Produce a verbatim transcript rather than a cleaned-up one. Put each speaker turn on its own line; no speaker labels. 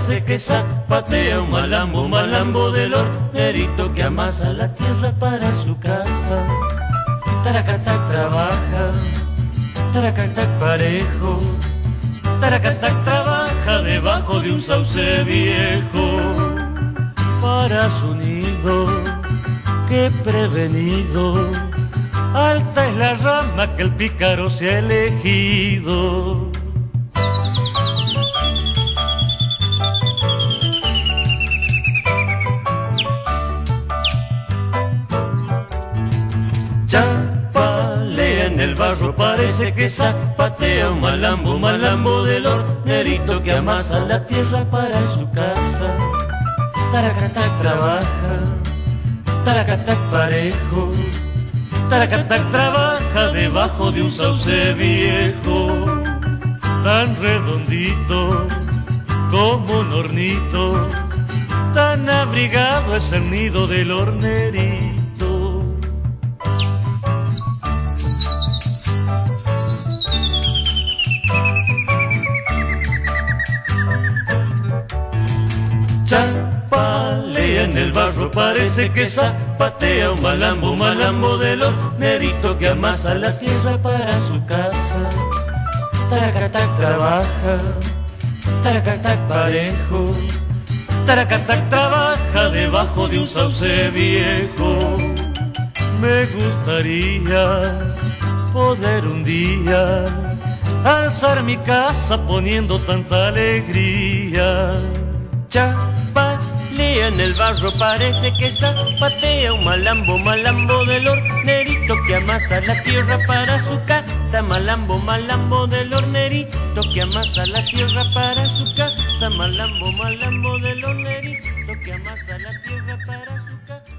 parece que zapatea un malambo, malambo del hornerito que amasa la tierra para su casa. Taracatac trabaja, taracatac parejo, taracatac trabaja debajo de un sauce viejo. Para su nido, que prevenido, alta es la rama que el pícaro se ha elegido. Chapalea en el barro, parece que zapatea un malambo, malambo del hornerito que amasa la tierra para su casa. Taracatac trabaja, taracatac parejo, taracatac trabaja debajo de un sauce viejo. Tan redondito como un hornito, tan abrigado es el nido del hornerito. Chapalea en el barro, parece que zapatea un malambo, malambo del hornerito que amasa la tierra para su casa. Taracatac trabaja, taracatac parejo, taracatac trabaja debajo de un sauce viejo. Me gustaría poder un día alzar mi casa poniendo tanta alegría. Chapalea en el barro, parece que zapatea un malambo, malambo del hornerito que amasa la tierra para su casa. Malambo, malambo del hornerito que amasa la tierra para su casa. Malambo, malambo del hornerito que amasa la tierra para su casa.